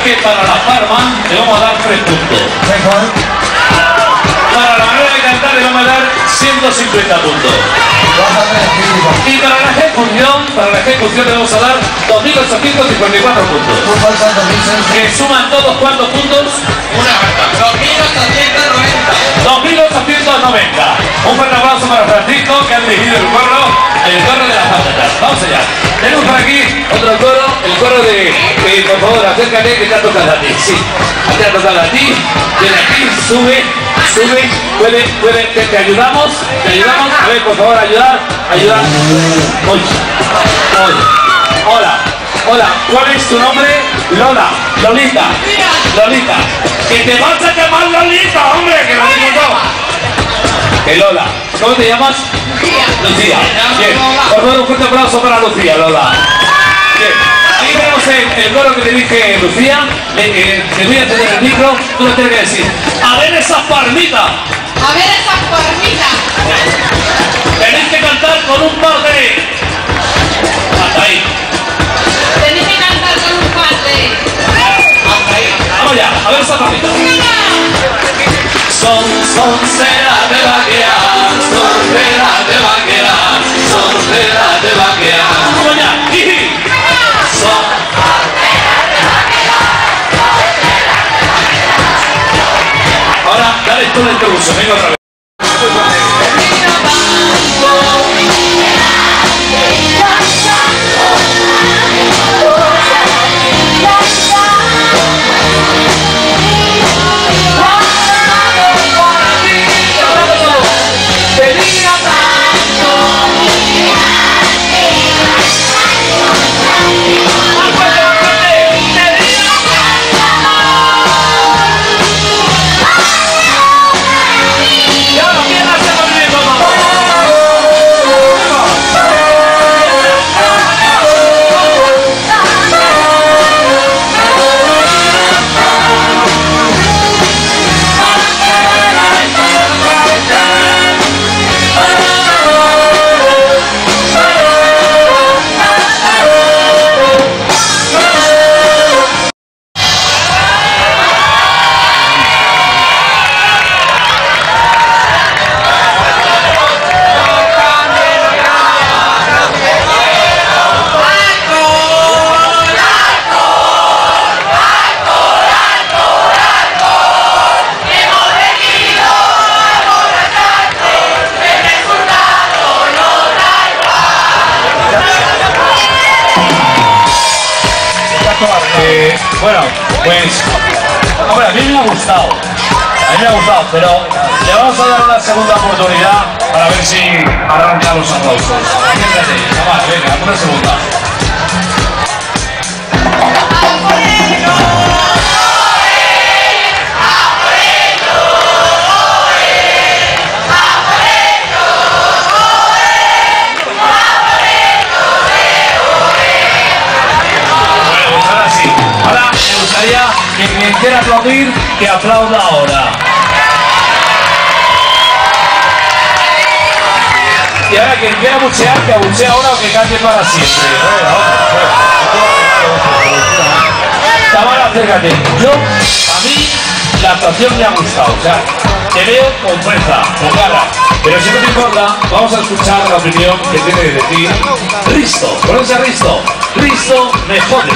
que para la Parma le vamos a dar 3 puntos. Para la manera de cantar le vamos a dar 150 puntos. Y para la ejecución le vamos a dar 2.854 puntos. Que suman todos cuántos puntos? 2.890. Un fuerte aplauso para Francisco, que ha dirigido el coro de las patatas. Vamos allá. Tenemos por aquí otro coro, el coro de, por favor, acércate, que te ha tocado a ti. Sí, te ha tocado a ti. Ven aquí, sube, puede, te ayudamos, a ver, por favor, ayudar. Hola, ¿cuál es tu nombre? Lolita. Que te vas a llamar Lolita, hombre, que lo digo yo. Que Lola. ¿Cómo te llamas? Lucía. Bien. Por favor, un fuerte aplauso para Lucía, Lola. Bien. Ahí tenemos el coro que te dije, Lucía. Te voy a tener el micro, tú lo tienes que decir. A ver esas palmitas. Tenéis que cantar con un par de... Hasta ahí. Vamos ya, a ver esa palmita. Son ceras de vaquear, son ceras de vaquear, son ceras de vaquear. Vamos ya, son ceras de vaquear. Ahora, dale tú la introducción, venga otra vez. Bueno, pues, hombre, a mí me ha gustado, pero le vamos a dar una segunda oportunidad para ver si arranca los aplausos. Venga, una segunda. Que quien quiera aplaudir, que aplauda ahora. Y ahora quien quiera buchear, que abuchee ahora o que cante para siempre. Tamara, acércate. A mí, la actuación me ha gustado. O sea, te veo con fuerza, con ganas. Pero si no te importa, vamos a escuchar la opinión que tiene que decir Risto. ¿Conoces a Risto? Risto me jode.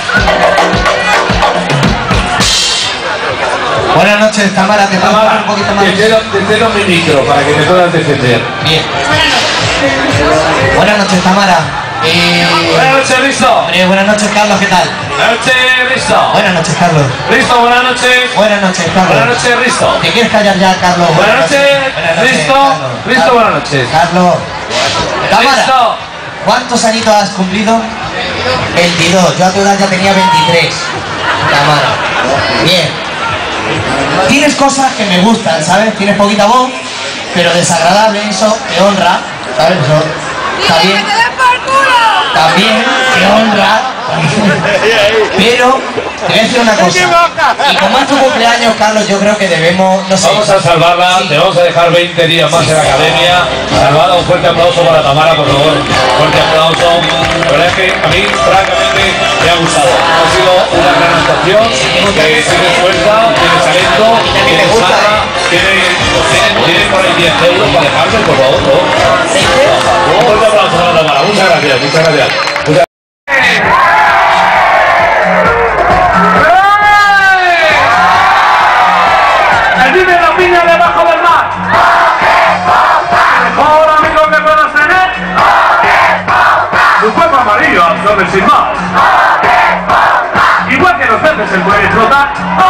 Buenas noches, Tamara, te puedo hablar un poquito más. Te cedo mi micro para que me puedas defender. Bien. Buenas noches, Tamara. Buenas noches, Risto. Buenas noches, Carlos, ¿qué tal? Buenas noches, Risto. Buenas noches, Carlos. Risto, buenas noches. Buenas noches, Carlos. Buenas noches, Risto. ¿Te quieres callar ya, Carlos? Buenas noches, Risto. Risto, buenas noches. Carlos. Tamara, Risto. ¿cuántos añitos has cumplido? 22. Yo a tu edad ya tenía 23. Tamara. Bien. Tienes cosas que me gustan, ¿sabes? Tienes poquita voz, pero desagradable, eso te honra, ¿sabes? Eso está bien. También, qué honra. Pero te voy a decir una cosa. Y como es tu cumpleaños, Carlos, yo creo que debemos, no sé. Vamos a salvarla, te vamos a dejar 20 días más en la academia. Salvada, un fuerte aplauso para Tamara, por favor. Fuerte aplauso. La verdad es que a mí, francamente, me ha gustado. Ha sido una gran actuación. Tiene fuerza, tiene talento, tiene garra, tiene por ahí 10 euros para dejarse, por favor, ¿no? Un fuerte aplauso para Tamara. Muchas gracias, muchas gracias. ¡Dime la piña debajo del mar! ¿El mejor amigo que puedas tener? Su cuerpo amarillo absorbe sin más. Igual que los peces se pueden flotar.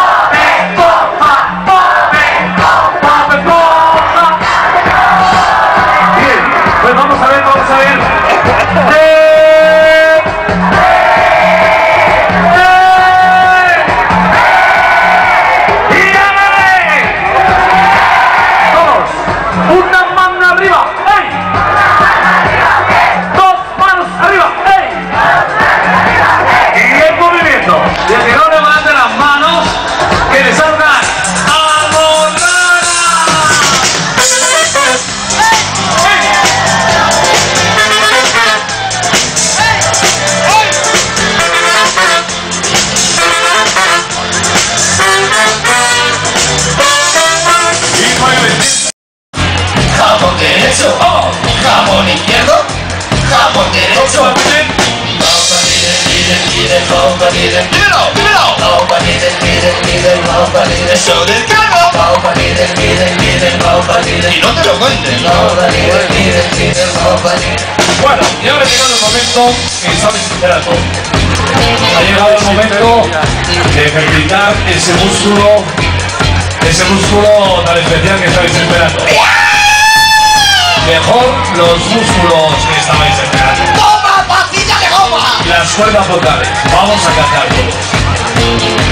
Bien, pues vamos a ver. Una mano arriba, ¡ey! Dos manos arriba, ¡ey! Y el movimiento. Y el que no levante las manos, que le salgan almohadas. Y mueve. Jamón derecho, jamón izquierdo, jamón derecho. Eso del carro. Y no te lo cuentes. Bueno, y ahora ha llegado el momento que sabes esperar todo. Ha llegado el momento de ejercitar ese músculo tan especial que estabais esperando. Mejor los músculos que estabais esperando. ¡Toma, pastilla de goma! Las cuerdas vocales. Vamos a cantar todos.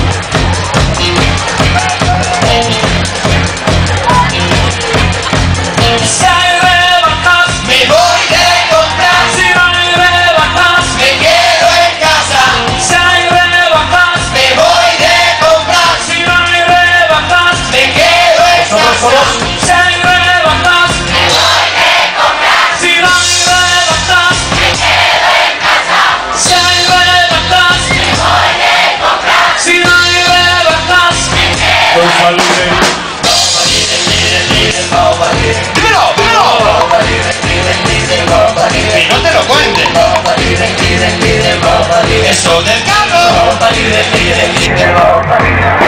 Si hay rebajas, me voy de comprar. Si no hay rebajas, Me quedo en casa. si hay rebajas, Me voy de comprar. si no hay rebajas, Me quedo en nosotros casa. solos. Si hay rebajas, Me voy de comprar. si no hay rebajas, Me quedo en casa. si hay rebajas, Me voy de comprar. si no hay rebajas, con salud. Y no te lo cuentes. Eso del carro.